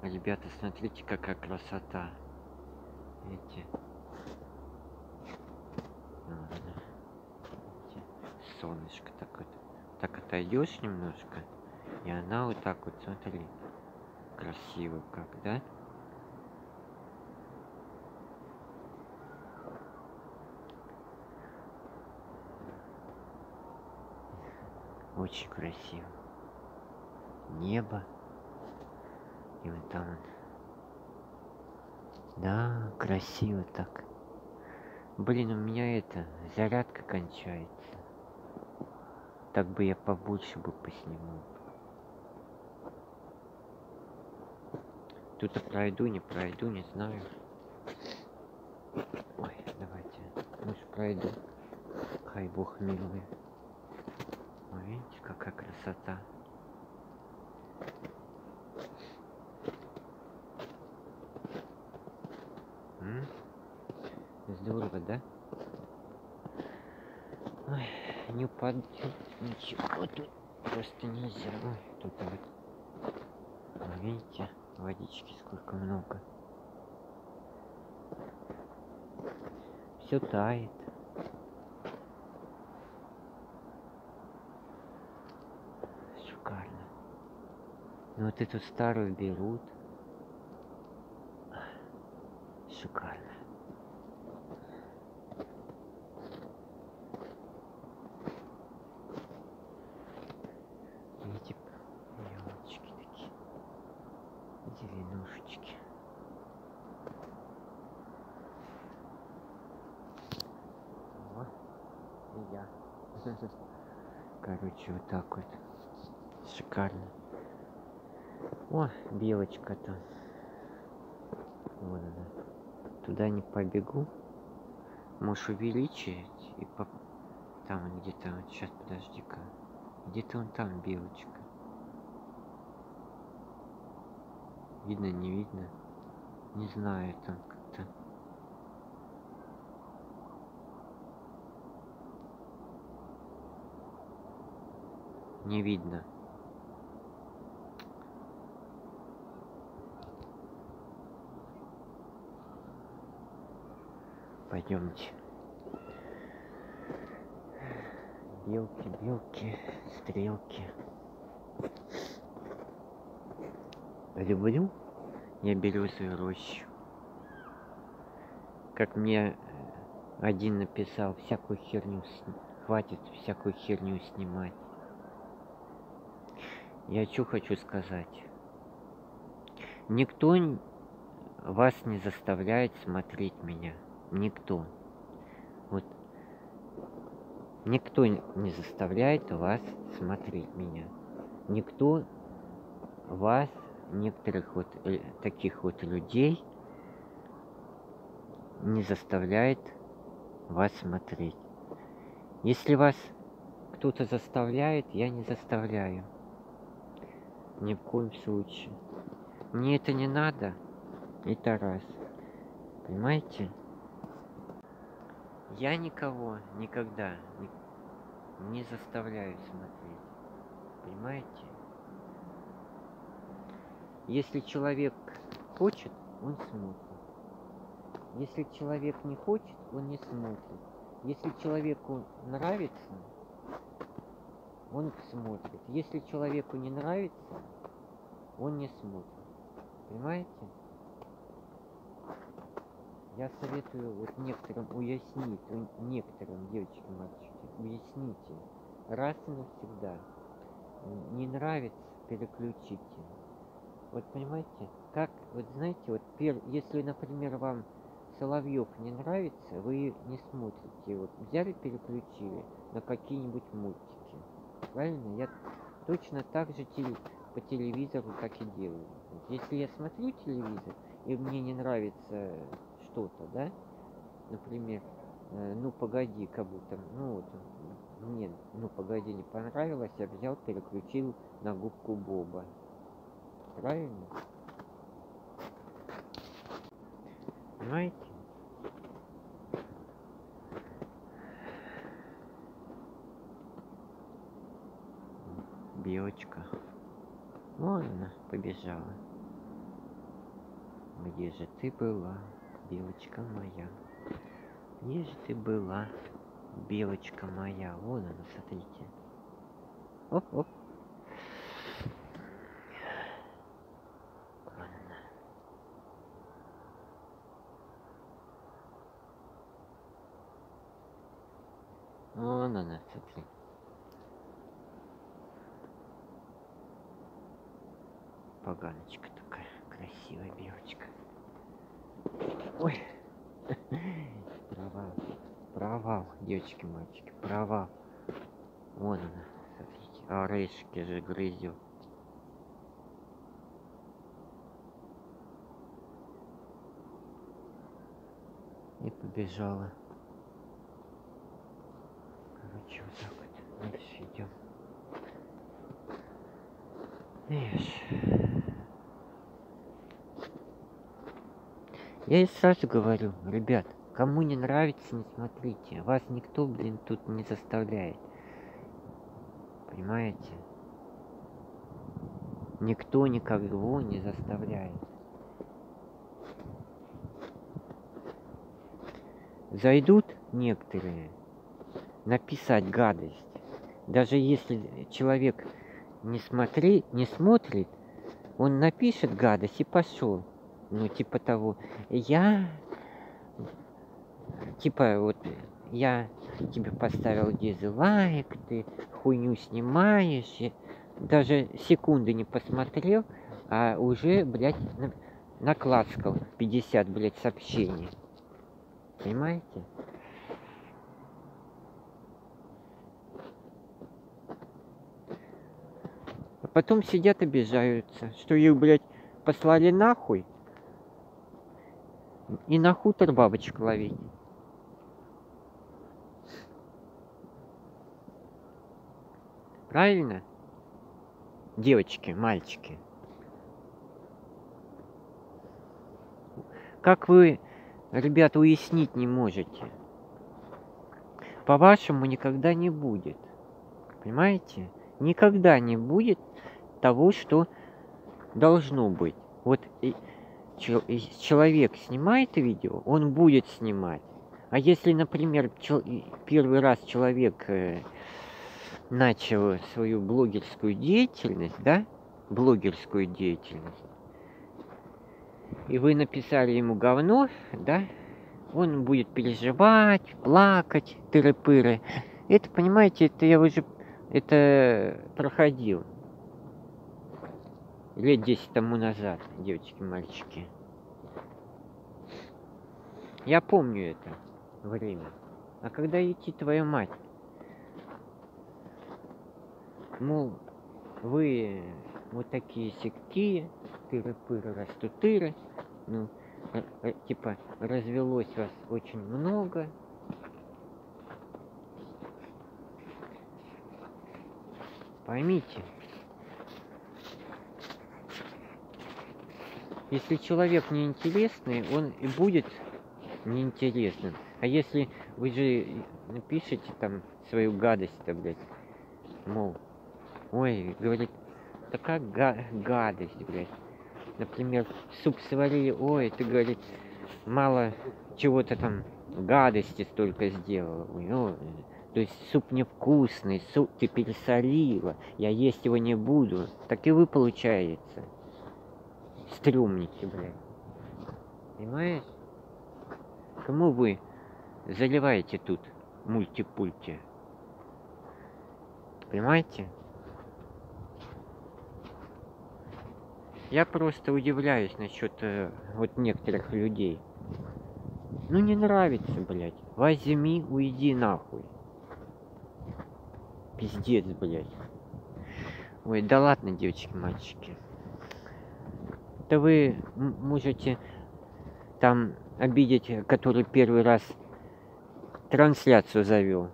Ребята, смотрите, какая красота. Видите? Ладно. Видите? Солнышко такое. Так отойдешь немножко, и она вот так вот, смотри, красиво как, да? Очень красиво. Небо. И вот там вот. Да, красиво так. Блин, у меня зарядка кончается. Так бы я побольше бы поснимал. Тут-то пройду, не знаю. Ой, давайте. Может пройду. Хай бог милый. Ой, видите, какая красота. Здорово, да? Ой, не упадет ничего тут. Просто нельзя. Ой, тут вот. Ой, видите, водички сколько много. Все тает. Шикарно. Ну вот эту старую берут. Шикарно. Видите, елочки такие. Зеленушечки. О, и я. Короче, вот так вот. Шикарно. О, белочка-то. Вот она. Туда не побегу. Можешь увеличить и там где-то вот сейчас, подожди-ка. Где-то он там, белочка. Видно, не видно? Не знаю, там как-то. Не видно. Пойдемте. Белки, белки, стрелки. Люблю я березовую рощу. Как мне один написал, всякую херню, хватит всякую херню снимать. Я что хочу сказать. Никто вас не заставляет смотреть меня. Никто. Вот. Никто не заставляет вас смотреть меня. Никто вас, некоторых вот таких вот людей, не заставляет вас смотреть. Если вас кто-то заставляет, я не заставляю. Ни в коем случае. Мне это не надо. Это раз. Понимаете? Я никого никогда не заставляю смотреть. Понимаете? Если человек хочет, он смотрит. Если человек не хочет, он не смотрит. Если человеку нравится, он смотрит. Если человеку не нравится, он не смотрит. Понимаете? Я советую вот некоторым уяснить, некоторым девочкам и мальчикам, уясните, раз и навсегда. Не нравится, переключите. Вот понимаете, как, вот знаете, вот если, например, вам Соловьев не нравится, вы не смотрите. Вот взяли, переключили на какие-нибудь мультики. Правильно? Я точно так же по телевизору так и делаю. Вот если я смотрю телевизор, и мне не нравится что-то, да, например, ну погоди, как будто, ну вот, мне, ну погоди, не понравилось, я взял, переключил на губку Боба. Правильно? Понимаете? Белочка. Вон она побежала. Где же ты была, белочка моя? Где же ты была, белочка моя? Вон она, смотрите. Оп-оп. Вон она, смотри. Поганочка такая, красивая белочка. Ой. Провал. Провал, девочки, мальчики, провал. Вон она, смотрите. Орешки же грызет. И побежала. Короче, вот так вот. Дальше идем. Видишь? Я и сразу говорю, ребят, кому не нравится, не смотрите. Вас никто, блин, тут не заставляет. Понимаете? Никто никого не заставляет. Зайдут некоторые написать гадость. Даже если человек не смотрит, он напишет гадость и пошел. Ну, типа того, вот, я тебе поставил дизлайк, ты хуйню снимаешь, даже секунды не посмотрел, а уже, блядь, наклацкал 50, блядь, сообщений. Понимаете? А потом сидят, обижаются, что их, блядь, послали нахуй и на хутор бабочек ловить. Правильно? Девочки, мальчики. Как вы, ребята, уяснить не можете? По-вашему, никогда не будет. Понимаете? Никогда не будет того, что должно быть. Вот человек снимает видео, он будет снимать. А если, например, первый раз человек начал свою блогерскую деятельность, да, и вы написали ему говно, да, он будет переживать, плакать, тыры-пыры. Это, понимаете, это я уже проходил лет 10 тому назад, девочки, мальчики. Я помню это время. А когда идти, твою мать? Мол, вы вот такие сякие, тыры-пыры, растутыры, ну, типа, развелось вас очень много. Поймите, если человек неинтересный, он и будет неинтересным. А если вы же напишите там свою гадость-то, блядь, мол, ой, говорит, такая гадость, блядь. Например, суп сварили, ой, ты, говорит, мало чего-то там гадости столько сделала. Ой, ну, то есть суп невкусный, суп ты пересолила, я есть его не буду. Так и вы, получается, стрёмники, блядь. Понимаешь? Кому вы заливаете тут мультипульти? Понимаете? Я просто удивляюсь насчет вот некоторых людей. Ну не нравится, блядь. Возьми, уйди нахуй. Пиздец, блядь. Ой, да ладно, девочки, мальчики. Да вы можете там обидеть, который первый раз трансляцию завел.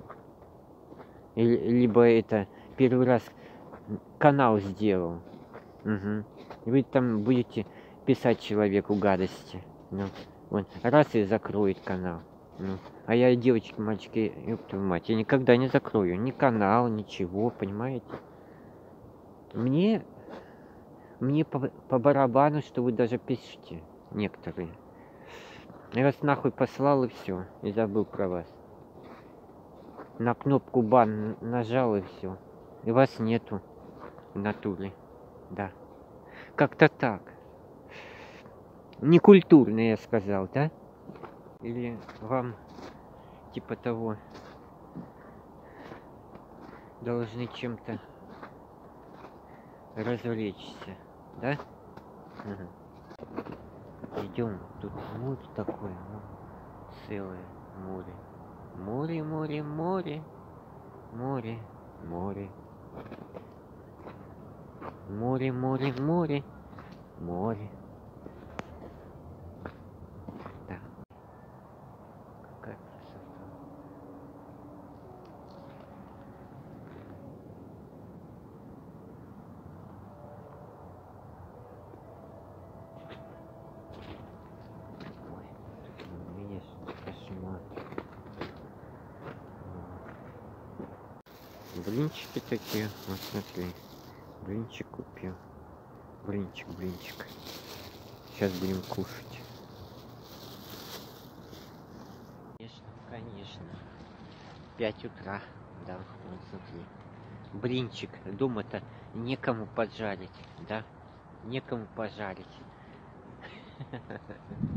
Либо это первый раз канал сделал. Угу. Вы там будете писать человеку гадости. Ну, он раз и закроет канал. Ну, а я, девочки, мальчики, ёб твою мать, я никогда не закрою ни канал, ничего, понимаете? Мне Мне по барабану, что вы даже пишете, некоторые. Я вас нахуй послал и все, и забыл про вас. На кнопку бан нажал и все. И вас нету в натуре. Да. Как-то так. Некультурно, я сказал, да? Или вам типа того должны чем-то развлечься, да? Идем, тут море такое, ну, целое море. Море, море, море, море, море. Море, море, море, море. Да. Какая красота. Ой, видишь, кошмар. Блинчики такие, вот смотри. Блинчик купил. Блинчик, блинчик. Сейчас будем кушать. Конечно, конечно. 5 утра. Да, вот смотри. Блинчик. Дома-то некому поджарить, да? Некому пожарить.